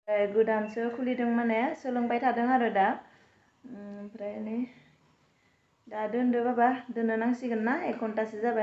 गोदानसो खुलिदों माने सोलोंबाय थादों आरो दा ओमफ्राय नै दा दोनदो बाबा दोननो नांसिगोन ना 1 घन्टासो जाबाय।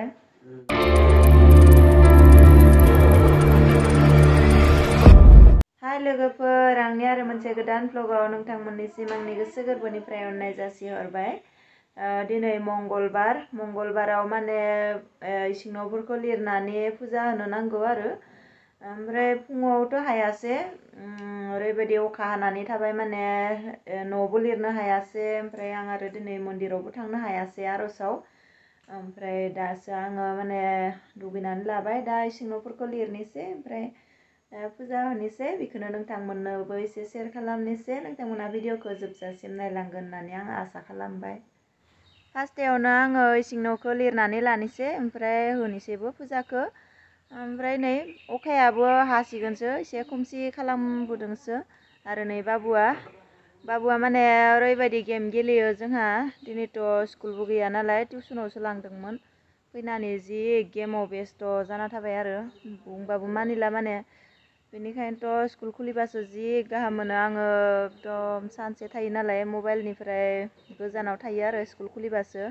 हाय लोगोफोर आंनि आरो मोनसे गोदान भ्लगाव नोंथांमोननिसिम आंनि गोसो गोरबोनिफ्राय अननाय जासिहरबाय। दिनै मंगलबाराव माने इसिं न'फोरखौ लिरनानै फुजा होनो नांगौ आरो ओमफ्राय फुङावथ' हायासै ओरैबायदि अखा हानानै थाबाय माने न'बो लिरनो हायासै ओमफ्राय आं आरो दिनै मन्दिरावबो थांनो हायासै आर'जआव ओमफ्राय दासो आङो माने दुगैनानै लाबाय दा इसिं न'फोरखौ लिरनोसै ओमफ्राय फुजा होनोसै बेखौनो नोंथांमोननोबो एसे शेयार खालामनोसै नोंथांमोना भिडिअखौ जोबजासिम नायलांगोन होननानै आं आसा खालामबाय। फार्स्टआवनो आङो इसिं न'खौ लिरनानै लानोसै ओमफ्राय होनोसैबो फुजाखौ ओमफ्राय नै अखायाबो हासिगोनसो एसे खोमसि खालामबोदोंसो आरो नै बाबुआ माने ओरैबायदि गेम गेलेयो जोंहा दिनैथ' स्कुलबो गैया नालाय टिउसनावसो लांदोंमोन फैनानै जि गेमाव बेस्थ' जाना थाबाय आरो बुंबाबो मानिला माने बेनिखायनोथ' स्कुल खुलिबासो जि गाहाम मोनो आङो एकदम सानसे थायो नालाय मबाइलनिफ्राय गोजानाव थायो आरो स्कुल खुलिबासो।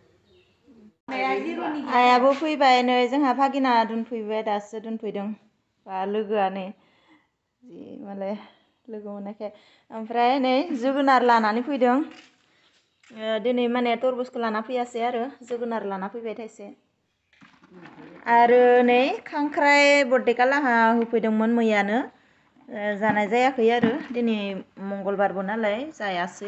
आइयाबो फैबाय नै जोंहा भागिना दोनफैबाय दासो दोनफैदों बा लोगोआ नै जि मालाय लोगो मोननायखाय ओमफ्राय नै जोगोनार लानानै फैदों दिनै माने तरबुजखौ लाना फैयासै आरो जोगोनार लाना फैबाय थाइसे आरो नै खांख्राइ बरदेका लाहा होफैदोंमोन मैयानो जानाय जायाखै आरो दिनै मंगलबारबो नालाय जायासै।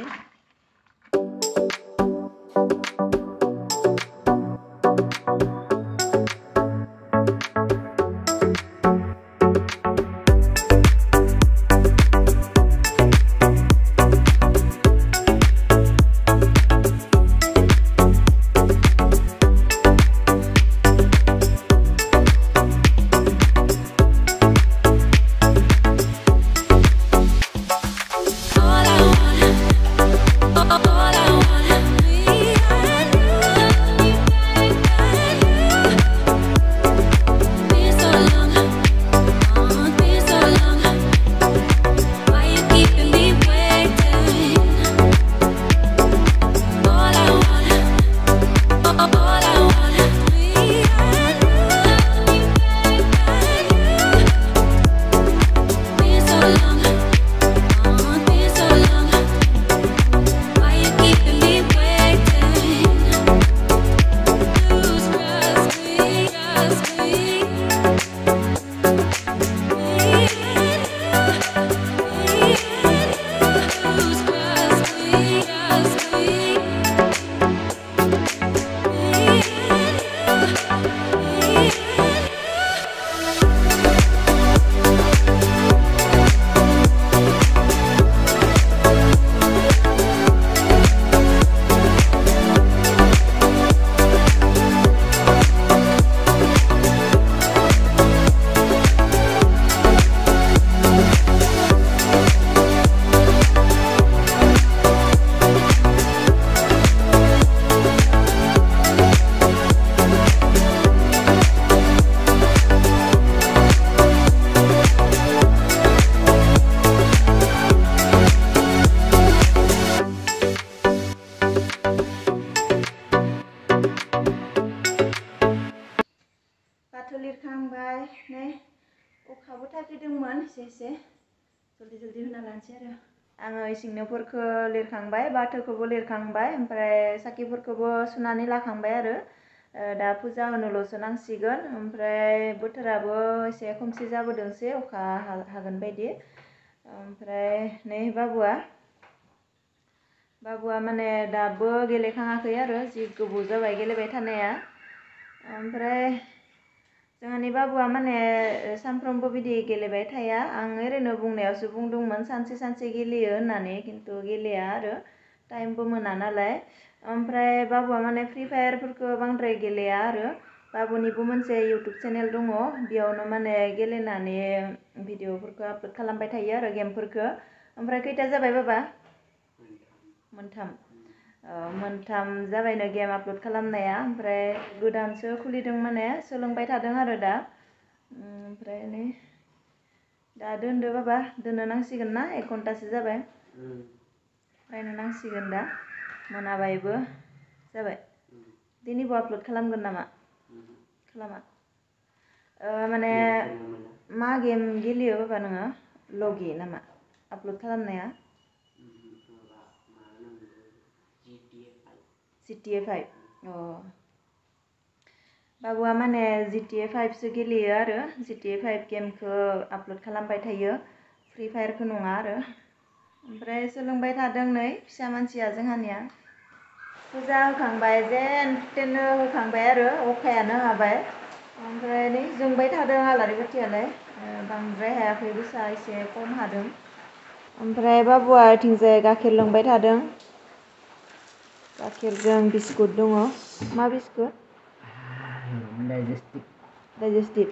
लिरखांबाय नै अखाबो थाफैदोंमोन एसे जल्दि होना लानोसै आरो आङो इसिं न'फोरखौ लिरखांबाय बाथौखौबो लिरखांबाय ओमफ्राय साखिफोरखौबो सुनानै लाखांबाय आरो दा फुजा होनोल'सो नांसिगोन ओमफ्राय बोथोराबो एसे खोमसि जाबोदोंसै अखा हागोन बायदि ओमफ्राय नै बाबुआ माने दाबो गेलेखाङाखै आरो जि गोबाव जाबाय गेलेबाय थानाया ओमफ्राय जोंहानि बाबुआ माने सानफ्रोमबो बिदि गेलेबाय थाया आं ओरैनो बुंनायावसो बुंदोंमोन सानसे गेलेयो होननानै खिन्थु गेलेया आरो टाइमबो मोना नालाय ओमफ्राय बाबुआ माने फ्रि फायारफोरखौ बांद्राय गेलेया आरो बाबुनिबो मोनसे इउटुब चेनेल दङ बेयावनो माने गेलेनानै भिडिअफोरखौ आपल'ड खालामबाय थायो आरो गेमफोरखौ ओमफ्राय खैथा जाबाय बाबा मोनथाम जाबायनो गेम आपल'ड खालामनाया ओमफ्राय गोदानसो खुलिदों माने सोलोंबाय थादों आरो दा ओमफ्राय नै दा दोनदो बाबा दोननो नांसिगोन ना 1 घन्टासो जाबाय फरायनो नांसिगोन दा मोनाबायबो जाबाय दिनैबो आपल'ड खालामगोन नामा खालामा माने मा गेम गेलेयो बाबा नोङो लगि नामा आपल'ड खालामनाया GTA 5 बाबुआ माने GTA 5 सो गेलेयो आरो GTA 5 गेमखौ आपल'ड खालामबाय थायो फ्रि फायारखौ नङा आरो ओमफ्राय सोलोंबाय थादों नै फिसा मानसिया जोंहानिया फुजा होखांबाय जेन थेननो होखांबाय आरो अखायानो हाबाय ओमफ्राय नै जोंबाय थादों आलारि बाथियालाय बांद्राय हायाखै गोसा एसे खम हादों ओमफ्राय बाबुआ इथिंजाय गाइखेर लोंबाय थादों गाइखेरजों बिस्कुट दङ मा बिस्कुट डाइजेस्टिभ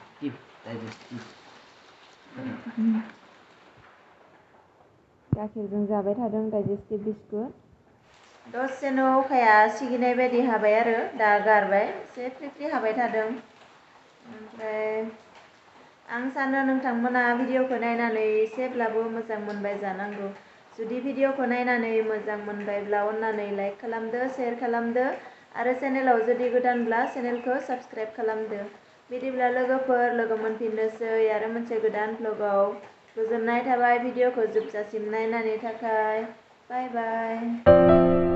गाइखेरजों जाबाय थादों डाइजेस्टिभ बिस्कुट दसेनो अखाया सिगिनाय बायदि हाबाय आरो दा गारबाय एसे फ्रि फ्रि हाबाय थादों ओमफ्राय आं सानो नोंथांमोना भिडिअखौ नायनानै एसेब्लाबो मोजां मोनबाय जानांगौ जुदि भिडिअखौ नायनानै मोजां मोनबायब्ला अननानै लाइक खालामदो शेयार खालामदो आरो चेनेलाव जुदि गोदानब्ला चेनेलखौ साबस्क्राइब खालामदो बिदिब्ला लोगोफोर लोगो मोनफिननोसै आरो मोनसे गोदान भ्लगाव गोजोननाय थाबाय भिडिअखौ जोबजासिम नायनायनि थाखाय बाय बाय